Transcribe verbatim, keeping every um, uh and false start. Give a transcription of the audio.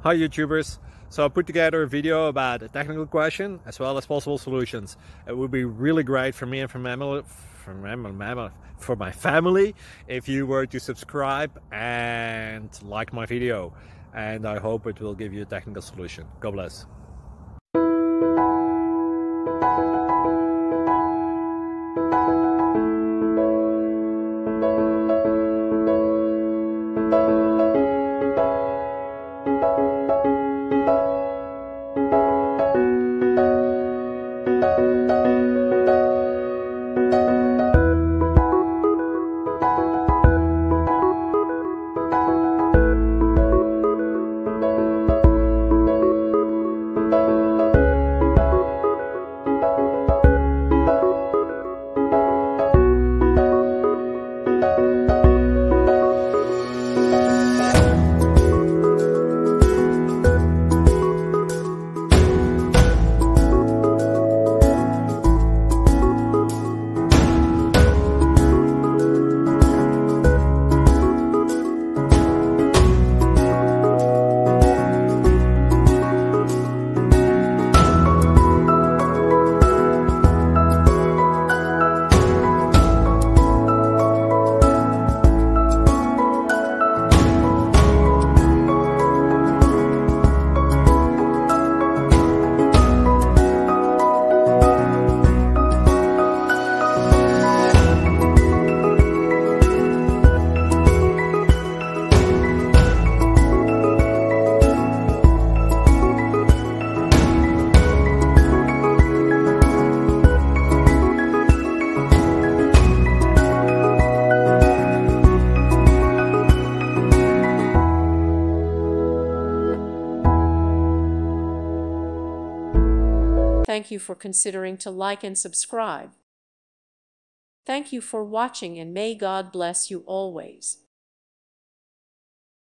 Hi YouTubers! So I put together a video about a technical question as well as possible solutions. It would be really great for me and for, mammal, for, mammal, for my family if you were to subscribe and like my video. And I hope it will give you a technical solution. God bless. Thank you for considering to like and subscribe. Thank you for watching, and may God bless you always.